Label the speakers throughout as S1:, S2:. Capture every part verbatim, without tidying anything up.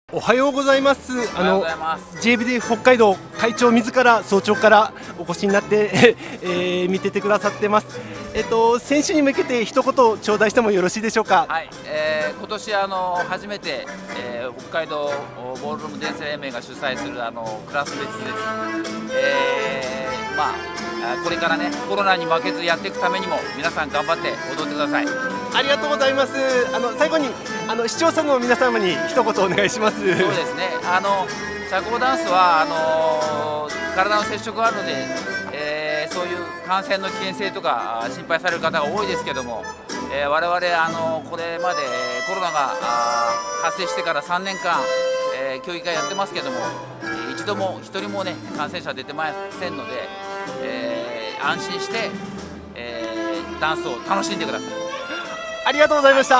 S1: おはようございます。あの
S2: おはようございます。
S1: ジェイビーディー 北海道会長自ら早朝からお越しになってえー、見ててくださってます。えっと選手に向けて一言頂戴してもよろしいでしょうか。
S2: はい、えー、今年あの初めて、えー、北海道ボールルーム電線連盟が主催するあのクラス別です。えー、まあこれからねコロナに負けずやっていくためにも皆さん頑張って踊ってください。
S1: ありがとうございます。あの最後にあの視聴者の皆様に一言お願いします。
S2: そうですね。あの社交ダンスはあの体の接触があるので、えー、そういう感染の危険性とか心配される方が多いですけども、えー、我々あのこれまでコロナが発生してからさんねんかん、えー、競技会やってますけども、一度も一人もね感染者出てませんので、えー、安心して、えー、ダンスを楽しんでください。
S1: ありがとうございました。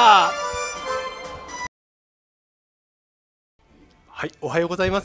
S1: はい、おはようございます。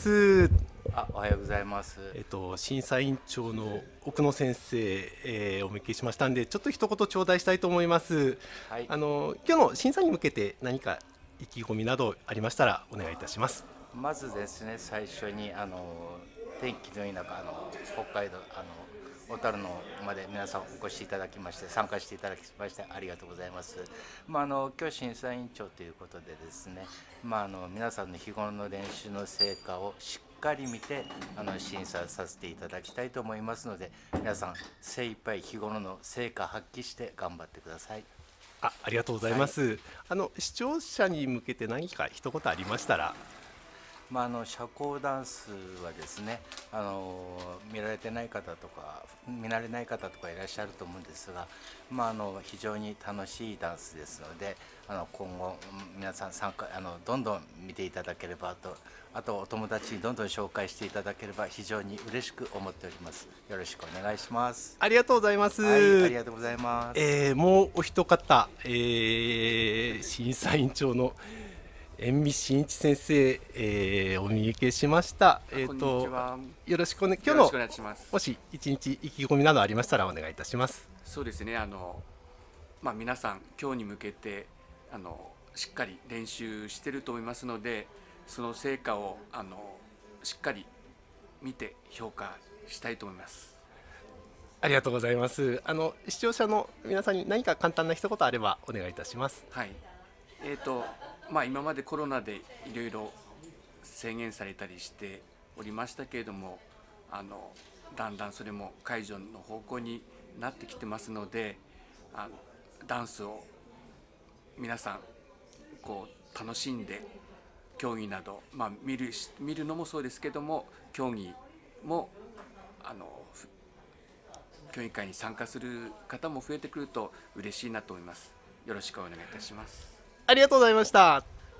S3: あ、おはようございます。
S1: えっと審査委員長の奥野先生、えー、お迎えしましたんで、ちょっと一言頂戴したいと思います。はい、あの今日の審査に向けて何か意気込みなどありましたらお願いいたします。
S3: まずですね、最初にあの天気のいい中、あの北海道あの小樽のまで皆さんお越しいただきまして参加していただきましてありがとうございます。まあ、あの今日審査委員長ということでですね、まあ、あの皆さんの日頃の練習の成果をしっかり見てあの審査させていただきたいと思いますので、皆さん精一杯日頃の成果発揮して頑張ってください。
S1: あ、ありがとうございます。はい、あの視聴者に向けて何か一言ありましたら。
S3: まあ、あの社交ダンスはですね、あの見られてない方とか見慣れない方とかいらっしゃると思うんですが、まあ、あの非常に楽しいダンスですので、あの今後皆さん参加あのどんどん見ていただければと、あとお友達にどんどん紹介していただければ非常に嬉しく思っております。よろしくお願いします。
S1: ありがとうございます。
S3: はい、ありがとうございます。
S1: えー、もうお一方、えー、審査委員長の遠見真一先生、えー、お見受けしました。えっとよろしくお願い。今日のもし一日意気込みなどありましたらお願いいたします。
S4: そうですね。あのまあ皆さん今日に向けてあのしっかり練習してると思いますので、その成果をあのしっかり見て評価したいと思います。
S1: ありがとうございます。あの視聴者の皆さんに何か簡単な一言あればお願いいたします。
S4: はい。えっと。まあ、今までコロナでいろいろ制限されたりしておりましたけれども、あのだんだんそれも解除の方向になってきてますので、あのダンスを皆さんこう楽しんで競技など、まあ、見る見るのもそうですけども、競技もあの競技会に参加する方も増えてくると嬉しいなと思います。よろしくお願いいたします。
S1: ありがとうございました。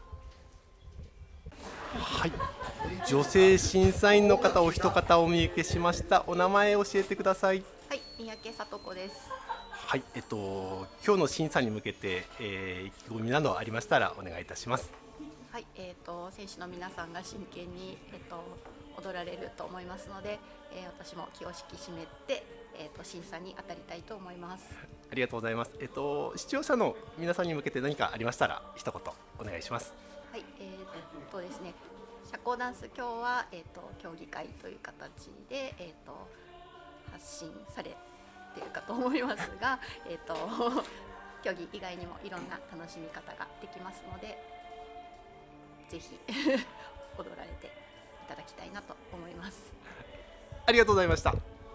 S1: はい、女性審査員の方お一方お見受けしました。お名前教えてください。
S5: はい、三宅聡子です。
S1: はい、えっと今日の審査に向けて、えー、意気込みなどありましたらお願いいたします。
S5: はい、えっと選手の皆さんが真剣にえっと踊られると思いますので、えー、私も気を引き締めて、えー、と審査に当たりたいと思います。
S1: ありがとうございます。えっと視聴者の皆さんに向けて何かありましたら一言お願いします。
S5: はい、えー、っとですね、社交ダンス今日はえー、っと競技会という形でえー、っと発信されているかと思いますが、えー、っと競技以外にもいろんな楽しみ方ができますので、ぜひ踊られていただきたいなと思います。
S1: ありがとうございました。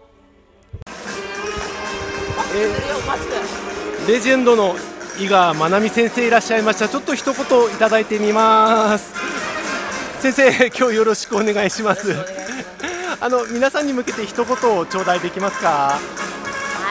S1: レジェンドの伊賀まなみ先生いらっしゃいました。ちょっと一言いただいてみます。先生、今日よろしくお願いします。あの皆さんに向けて一言を頂戴できますか。
S6: はい、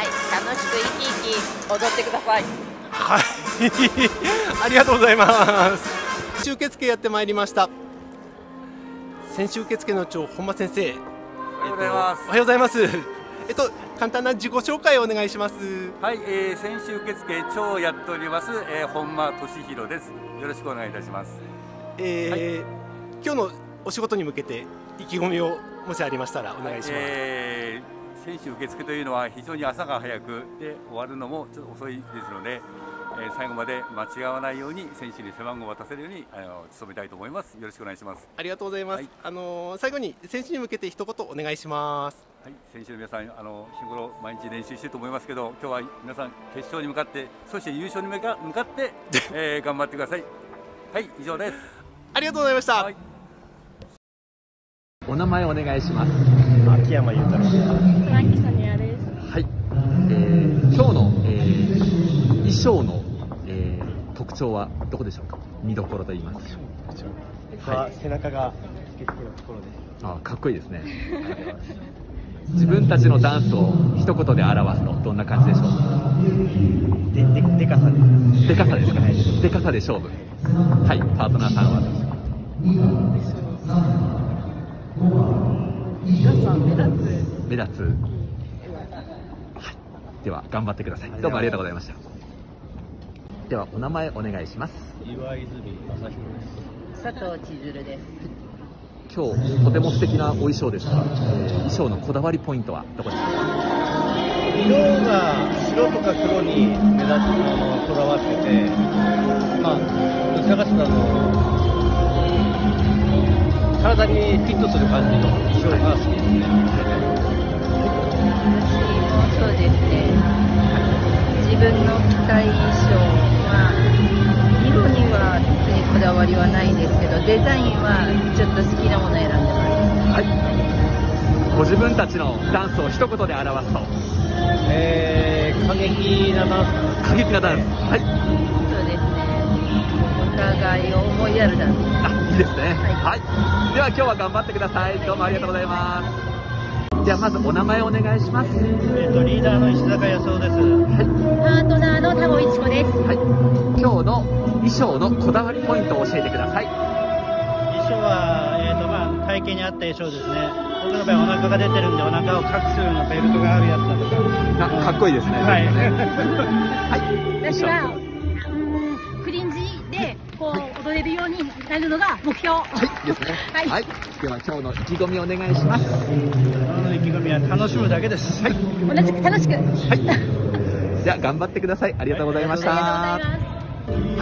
S6: 楽しく生き生き踊ってください。
S1: はいありがとうございます。選手受付やってまいりました。選手受付の長本間先生、
S7: おはようございます。
S1: おはようございます。えっと簡単な自己紹介をお願いします。
S7: はい、えー、選手受付長をやっております、えー、本間俊弘です。よろしくお願いいたします。
S1: えーはい、今日のお仕事に向けて意気込みをもしありましたらお願いします。
S7: えー、選手受付というのは非常に朝が早くで終わるのもちょっと遅いですので、 えー、最後まで間違わないように選手に背番号を渡せるようにあの努めたいと思います。よろしくお願いします。
S1: ありがとうございます。
S7: はい、
S1: あの最後に選手に向けて一言お願いします。
S7: はい、選手の皆さん、あの日頃毎日練習してると思いますけど、今日は皆さん決勝に向かって、そして優勝に向か向かって、えー、頑張ってください。はい、以上です。
S1: ありがとうございました。はい、
S8: お名前お願いします。
S9: 秋山裕太郎です。
S10: 佐々木さにやです。
S8: はい、えー、今日の、えー、衣装の、えー、特徴はどこでしょうか。見どころと言います
S9: か。はい、背中がスケスケのところです。
S8: あ、かっこいいですね。自分たちのダンスを一言で表すとどんな感じでしょうか。
S9: で、で、でかさです。
S8: でかさですかね。でかさで勝負。はい、パートナーさんはどうでしょうか。
S10: でかさ、目立つ。
S8: 目立つ。はい。では頑張ってください。どうもありがとうございました。ではお名前お願いします。
S9: 岩泉正彦です。
S6: 佐藤千鶴です。
S8: 今日とても素敵なお衣装ですが、えー、衣装のこだわりポイントはどこですか。
S9: 色が白とか黒に目立つあのこだわってて、まあどちらかというとあの体にフィットする感じの衣装が好きですね。
S6: 私もそうですね。自分の着たい衣装は色には特にこだわりはないですけど、デザインはちょっと好きなものを選んでます。
S8: はい。ご自分たちのダンスを一言で表すと。
S9: えー、過激なダンス。
S8: 過激なダンス。はい。
S6: そうですね。お互いを思いやるダンス。
S8: あ、いいですね。
S6: はい。
S8: はい、では今日は頑張ってください。どうもありがとうございます。ではまずお名前お願いします。
S9: えっとリーダーの石坂康夫です。
S8: はい。
S10: パートナーの田尾一子です。
S8: はい。今日の衣装のこだわりポイントを教えてください。
S9: 衣装はえっとまあ体型に合った衣装ですね。僕の場合お腹が出てるんでお腹を隠すようなベルトがあるやつだとか。
S8: か、かっこいいですね。
S9: はい。
S8: はい。
S10: 私はクリンジでこう踊れるようになるのが目標。
S8: はいですね。
S10: はい。
S8: はい。では今日の意気込みお願いします。
S9: 今日の意気込みは楽しむだけです。
S8: はい。
S10: 同じく楽しく。はい。
S8: じゃあ頑張ってください。ありがとうございました。
S10: ありがとうございます。
S8: はい。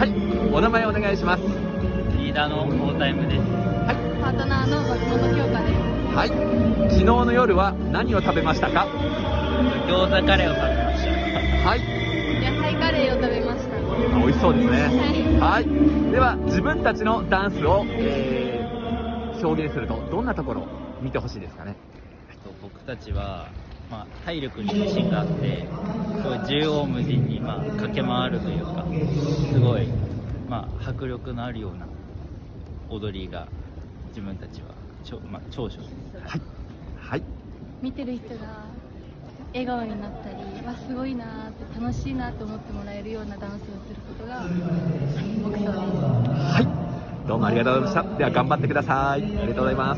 S8: お名前お願いします。
S9: リーダーのオータイムです。
S8: はい。
S10: パートナーの松本京香です。
S8: はい。昨日の夜は何を食べましたか。
S9: 餃子カレーを食べました。
S8: はい。
S10: 野菜カレーを食べました。
S8: 美味しそうですね。
S10: はい。
S8: はい。では自分たちのダンスを、えー、表現するとどんなところを見てほしいですかね。
S11: 僕たちは、まあ、体力に自信があってそういう縦横無尽に、まあ、駆け回るというかすごい、まあ、迫力のあるような踊りが自分たちは長、まあ、長所です。
S8: はい、はい、
S10: 見てる人が笑顔になったり、わすごいなーって楽しいなと思ってもらえるようなダンスをすることが目標です。
S8: はい、どうもありがとうございました。では頑張ってください。ありがとうございます。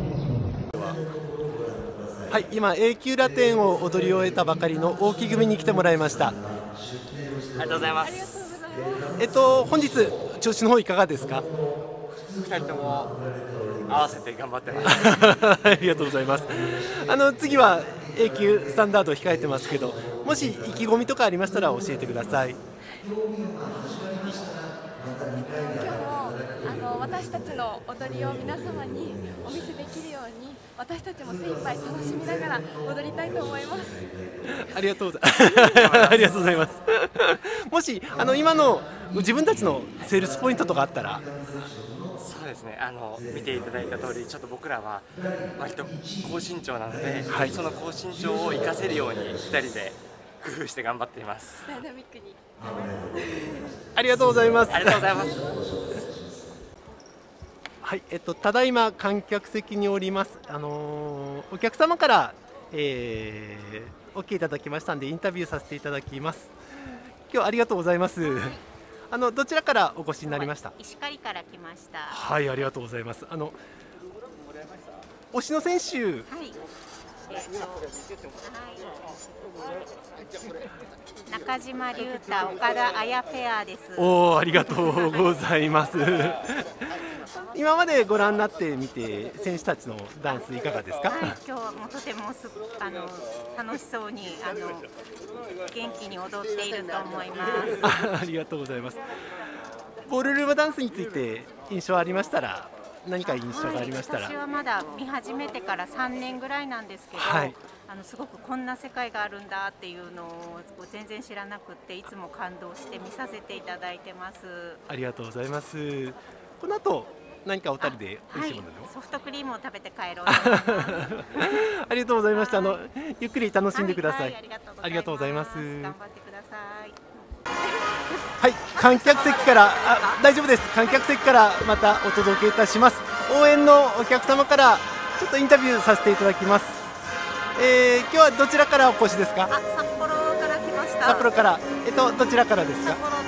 S1: はい、今 A 級ラテンを踊り終えたばかりの大木組に来てもらいました。あ
S12: りがとうございます。
S1: えっと本日調子の方いかがですか。
S12: ふたりとも合わせて頑張ってます。
S1: ありがとうございます。あの次は A 級スタンダードを控えてますけど、もし意気込みとかありましたら教えてください。
S13: 今日もあの私たちの踊りを皆様にお見せできるように、私たちも精一杯楽しみながら踊りたいと思います。
S1: ありがとうございますありがとうございます。もしあの今の自分たちのセールスポイントとかあったら。
S12: そうですね、あの見ていただいた通り、ちょっと僕らは割と高身長なので、はい、その高身長を生かせるようにふたりで工夫して頑張っています。
S13: ダイナミックに
S1: ありがとうございます。
S12: ありがとうございます。
S1: はい、えっとただいま観客席におります。あのー、お客様から、えー、OK いただきましたんでインタビューさせていただきます。今日はありがとうございます。はい、あのどちらからお越しになりました。
S14: 石狩から来ました。
S1: はい、ありがとうございます。あの推しの選手。はい。えーと
S14: はい、中島龍太、岡田彩ペアです。
S1: おお、ありがとうございます。 今までご覧になってみて選手たちのダンスいかがですか？
S14: はい、今日はもうとてもすあの楽しそうにあの元気に踊っていると思います。
S1: あ, ありがとうございます。ボールルームダンスについて印象ありましたら、何か印象がありましたら。
S14: はい、私はまだ見始めてからさんねんぐらいなんですけど、はい、あのすごくこんな世界があるんだっていうのを全然知らなくて、いつも感動して見させていただいてます。
S1: ありがとうございます。この後何かお二人で美味しいものを、
S14: はい、ソフトクリームを食べて帰ろうと思います。
S1: ありがとうございました。あのゆっくり楽しんでください。はい、
S14: はい、
S1: ありがとうございます。
S14: 頑張ってください。
S1: はい、観客席からあ大丈夫です。観客席からまたお届けいたします。応援のお客様からちょっとインタビューさせていただきます。えー、今日はどちらからお越しですか？
S15: あ、札幌から来ました。
S1: 札幌から、えっとどちらからですか？
S15: 札幌です。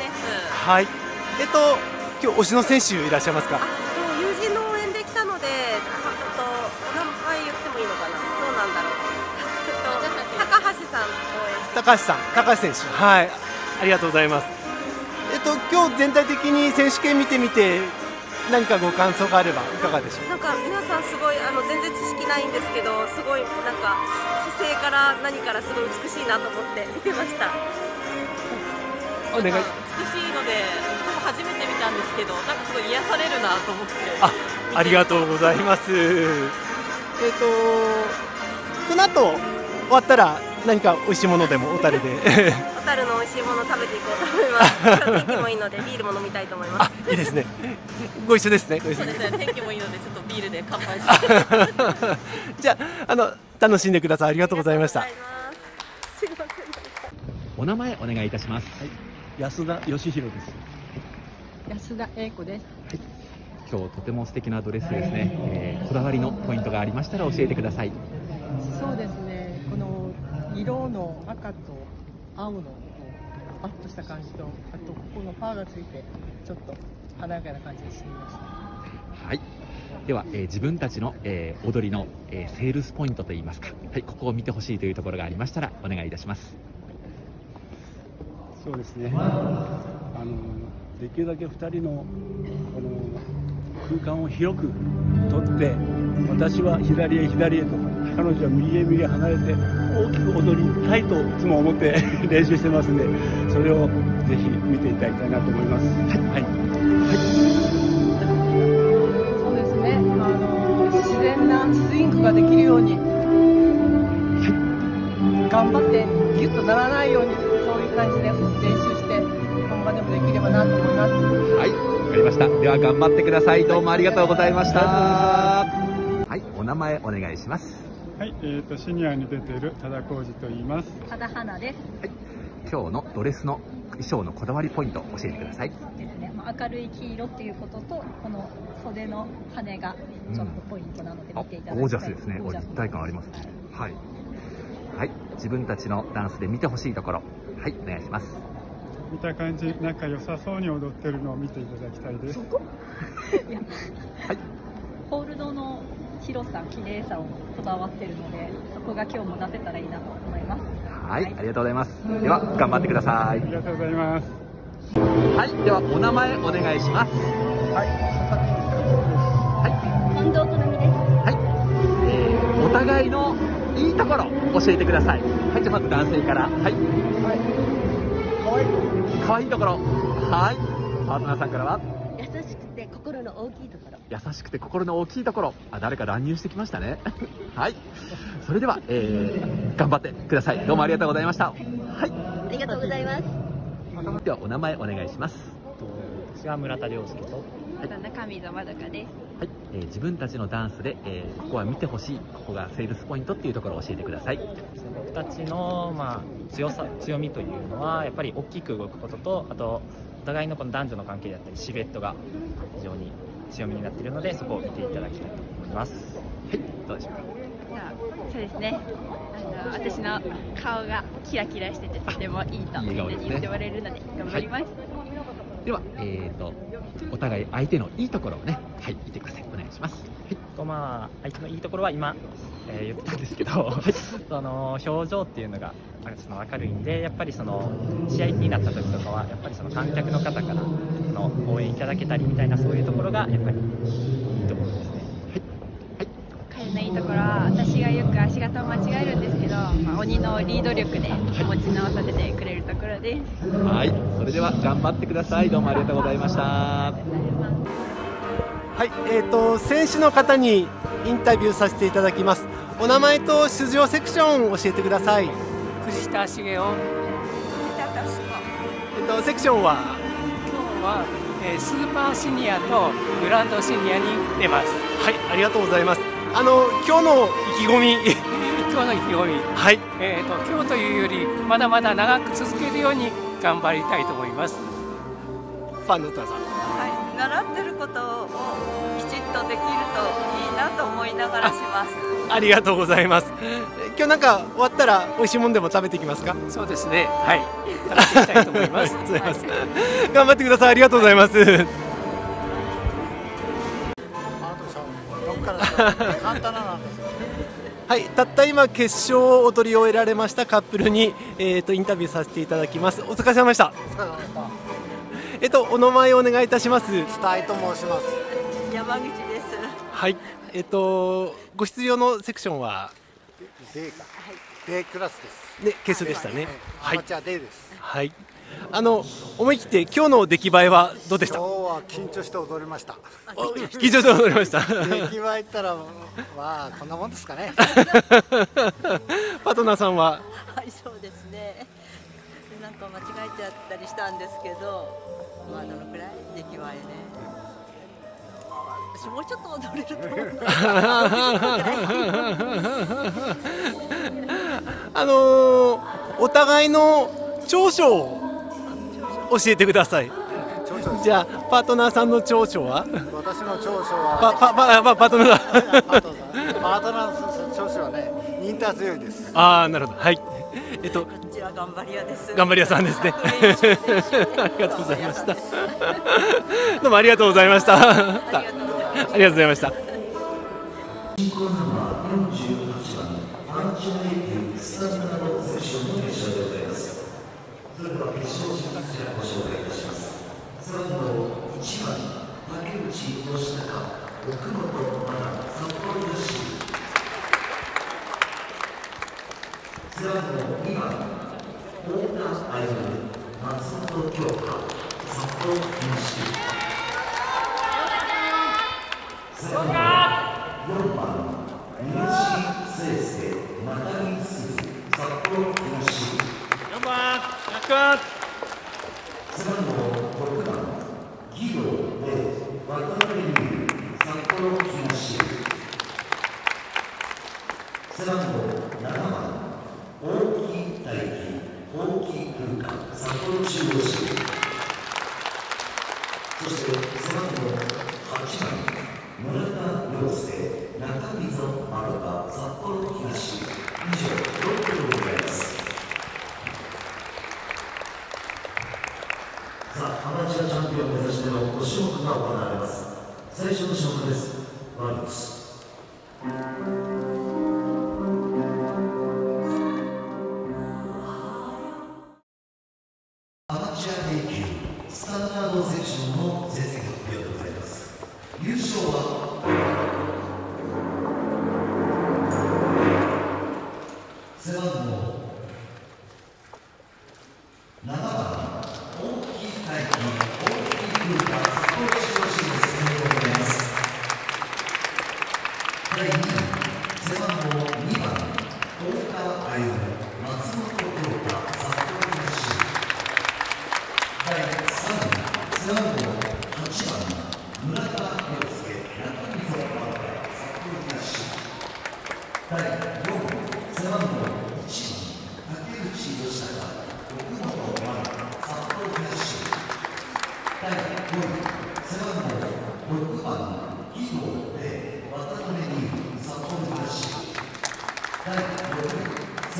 S1: はい。えっと今日推しの選手いらっしゃいますか？
S15: 友人の応援で来たので、あとお名前言ってもいいのかな。どうなんだろう。高橋さん応援して。
S1: 高橋さん、高橋選手、はい、ありがとうございます。えっと今日全体的に選手権見てみて何かご感想があればいかがでしょう。
S15: なんか皆さんすごいあの全然知識ないんですけど、すごいなんか姿勢から何からすごい美しいなと思って見てました。
S1: お願い。
S15: 美しいので初めて見たんですけど、なんかすごい癒されるなと思って。
S1: あ、ありがとうございます。えっとこの後終わったら何か美味しいものでも小樽で
S15: 小樽の美味しいもの食べていこうと思います。今日天気もいいのでビールも飲みたいと思います。
S1: あ、いいですね。ご一緒ですね。ご一緒
S15: そうですね。天気もいいのでちょっとビールで乾杯して。
S1: じゃあ、あの楽しんでください。ありがとうございました。
S15: すいません。
S8: お名前お願いいたします。
S16: はい、安田義弘です。
S17: 安田英子です。
S8: はい、今日とても素敵なドレスですね、えー、こだわりのポイントがありましたら教えてください。
S17: そうですね、この色の赤と青のパッとした感じと、あとここのファーがついてちょっと華やかな感じにしてみました。
S8: はい、では、えー、自分たちの、えー、踊りの、えー、セールスポイントといいますか、はい、ここを見てほしいというところがありましたらお願いいたします。
S16: そうですね、あのできるだけふたりのこの空間を広くとって、私は左へ左へと、彼女は右へ右へ離れて大きく踊りたいといつも思って練習してますんで、それをぜひ見ていただきたいなと思います。はい、はいはい、
S17: そうですね、あの自然なスイングができるように、はい、頑張ってギュッとならないように、そういう感じで練習して本番でもできればなと思います。
S8: はい、わかりました。では頑張ってください。どうもありがとうございました。はい、お名前お願いします。
S18: はい、えーとシニアに出ている多田浩二と言います。
S19: 多田花です。
S8: はい、今日のドレスの衣装のこだわりポイントを教えてください。
S19: そうですね、まあ、明るい黄色っていうことと、この袖の羽がちょっとポイントなので見ていただきたい。
S8: ゴージャスですね。立体感あります。はい、はい、自分たちのダンスで見てほしいところ、はい、お願いします。
S18: 見た感じ仲良さそうに踊ってるのを見ていただきたいです。
S19: そこいや、はい、ホールドの広さ、綺麗さをこだわってるので、そこが今日も出せたらいいなと思います。
S8: はい、はい、ありがとうございます。では頑張ってください。
S18: ありがとうございます。
S8: はい、ではお名前お願いします。
S18: はい、佐々木です。
S8: はい、
S19: 近藤好美です。
S8: はい、えー、お互いのいいところ教えてください。はい、じゃあまず男性から。はい。はい、
S18: 可愛いところ。
S8: 可愛いところ。はい。パートナーさんからは。
S19: 優しくて心の大きいところ。
S8: 優しくて心の大きいところ。あ、誰か乱入してきましたね。はい。それでは、えー、頑張ってください。どうもありがとうございました。はい。
S19: ありがとうございます。
S8: ではお名前お願いします。
S20: 私は村田亮介と。
S19: はい、中溝まどかです。
S8: はい、えー、自分たちのダンスで、えー、ここは見てほしい、ここがセールスポイントっていうところを教えてください。
S20: 僕たちの、まあ、強さ、強みというのはやっぱり大きく動くことと、あとお互いのこの男女の関係だったりシルエットが非常に強みになっているので、そこを見ていただきたいと思います。
S8: はい、どうでしょうか。
S10: そうですね。あの私の顔がキラキラしててとてもいいとみんなに言ってもらえるので頑張ります。
S8: では、えーと、お互い相手のいいところをね、はい、言ってください。お願いします。
S11: はいとまあ、相手のいいところは今、えー、言ってたんですけど、はい、その表情っていうのがその明るいんで、やっぱりその試合になった時とかはやっぱりその観客の方からの応援いただけたりみたいな、そういうところがやっぱりいいところですね。
S10: 彼のいいところは、私がよく足型を間違えるんですけど、まあ、鬼のリード力で持ち直させてくれるところです。
S8: はい、それでは頑張ってください。どうもありがとうございました。
S1: はい、えーと、選手の方にインタビューさせていただきます。お名前と出場セクションを教えてください。
S21: 藤田茂雄。
S1: えっと、セクションは
S21: 今日は、えー、スーパーシニアとグランドシニアに出ます。
S1: はい、ありがとうございます。あの今日の意気込み
S21: 今日の意気込み、
S1: はい、
S21: えーと今日というよりまだまだ長く続けるように頑張りたいと思います。
S1: ファンの歌さん、
S22: はい、習ってることをきちっとできるといいなと思いながらします。
S1: ありがとうございます。今日なんか終わったら美味しいもんでも食べてきますか？
S21: そうですね、はい、食べていきたいと思います。
S1: はい、頑張ってください。ありがとうございます。
S23: 簡単なんですよ。
S1: はい、たった今決勝を踊り終えられましたカップルに、えー、とインタビューさせていただきます。お疲れ様でした。
S23: お疲れ様でした。
S1: えっとお名前をお願いいたします。伝
S23: えと申します。
S22: 山口です。
S1: はい、えっとご出場のセクションは
S23: デー か、はい、デークラスです。
S1: ね、決勝でしたね。
S23: はい、アマチュアデーです。
S1: はい。あの思い切って今日の出来栄えはどうでした？
S23: 今日は緊張して踊りました。
S1: 緊張して踊りました。
S23: 出来栄えったらまあこんなもんですかね。
S1: パートナーさんは？
S22: はい、そうですね。なんか間違えちゃったりしたんですけど、まあどのくらい出来栄えね。私もうちょっと踊れると思うんだ。
S1: あのー、お互いの長所を教えてください。じゃあパートナーさんの長所は？
S23: 私の長所は
S1: パパパパパートナーさん。
S23: パートナーの長所はね、忍耐強いです。
S1: ああ、なるほど。はい。えっと
S22: こんにちは、頑張り屋です。
S1: 頑張り屋さんですね。ありがとうございました。どうもありがとうございました。ありがとうございました。
S24: 進行ナンバーよんじゅうはちばんアンチュネイティスタミナのセクションの決勝でございます。それでは決勝進出者をご紹介いたします。背番号いちばん竹内義孝、奥本真奈、札幌女子。背番号にばん太田歩、松本京香、札幌西。背番号よんばん三好誠介、中見鈴、札幌東。
S1: よんばん中
S24: 背番号ろくばん義堂礼、渡辺美優、札幌東。背番号ななばん大木大輝、大木文化、札幌中央市。そして背番号はちばん村田亮介、中溝丸香、札幌東。以上ろっくでございます。さあ、アマチュアチャンピオンを目指してのご種目が行われます。最初の種目です。ワルツ。アマチュアヘイキュースタンダードセクションの成績発表でございます。優勝は背番号ななばん大木大輝、大木風花、札幌中央市の選手でございます。だいにい背番号にばん大川歩、松本京香、札幌東。だいさんい背番号はちばん村田亮介、中溝丸香、札幌東。だいよんい背番号いちばん竹内義孝、奥本真奈、札幌東。だいごい背番号ろくばん義堂礼、渡辺美優、札幌東。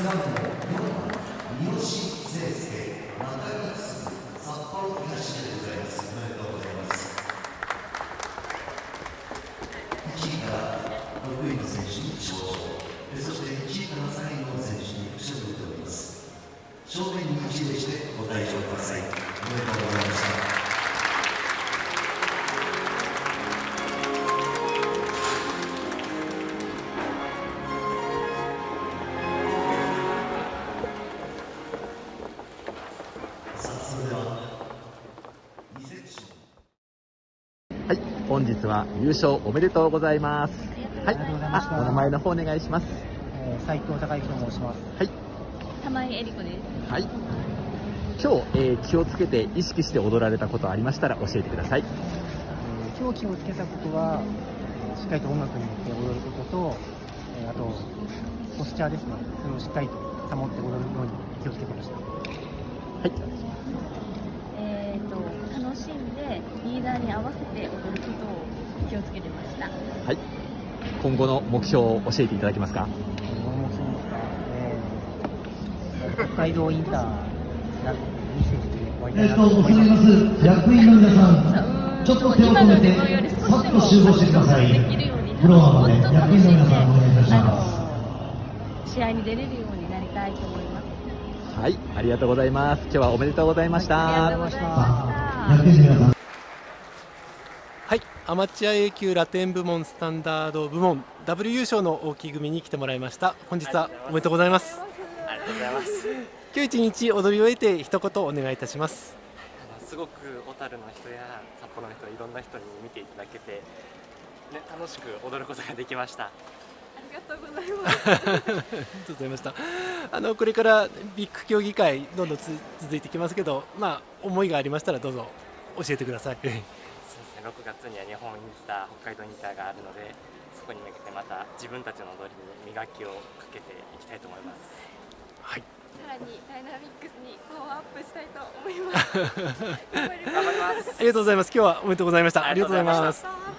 S24: 背番号よんばん三好誠介中木鈴札幌東でございます。おめでとうございます。いちいからろくいの選手に賞状、そしていちいからさんいの選手に副賞を出ております。正面に一礼してご退場ください。おめでとうございました。
S8: はい、本日は優勝おめでとうございます。はい、あ、お名前の方お願いします。
S2: えー、斉藤孝之と申します。
S8: はい。
S10: 玉井絵里子です。
S8: はい。今日、えー、気をつけて意識して踊られたことありましたら教えてください。
S2: えー、今日気をつけたことは、しっかりと音楽に乗って踊ることと、えー、あとポスチャーですね。それをしっかりと保って踊るように気をつけてました。はい。
S10: えっと楽しんでリーダーに合わせて踊ることを気をつけてました。
S8: はい。今後の目標を教えていただけますか。
S2: 今後の目標ですか。えー、北海道インターなに成績で終わりたいなと思います。
S24: 役員の皆さん、ちょっと手を止めて、さっと集合してください。フロアまで役員の皆さんお願いいたします。
S10: 試合に出れるようになりたいと思います。
S8: はい、ありがとうございます。今日はおめでとうございました。
S10: ありがとうございました。
S1: はい、アマチュア A 級ラテン部門スタンダード部門ダブル優勝の大木組に来てもらいました。本日はおめでとうございます。
S12: ありがとうございます。
S1: 今日一日踊り終えて一言お願いいたします。
S12: あのすごく小樽の人や札幌の人、いろんな人に見ていただけて、ね、楽しく踊ることができました。あ
S13: りがとうございます。ありがとう
S1: ございました。あのこれからビッグ競技会どんどんつ続いていきますけど、まあ思いがありましたらどうぞ教えてください。そうですね。
S12: ろくがつには日本インター、北海道インターがあるので、そこに向けてまた自分たちの踊りに磨きをかけていきたいと思います。
S1: はい。
S13: さらにダイナミックスにパワーアップしたいと思います。
S12: 頑張ります。
S1: ありがとうございます。今日はおめでとうございました。ありがとうございます。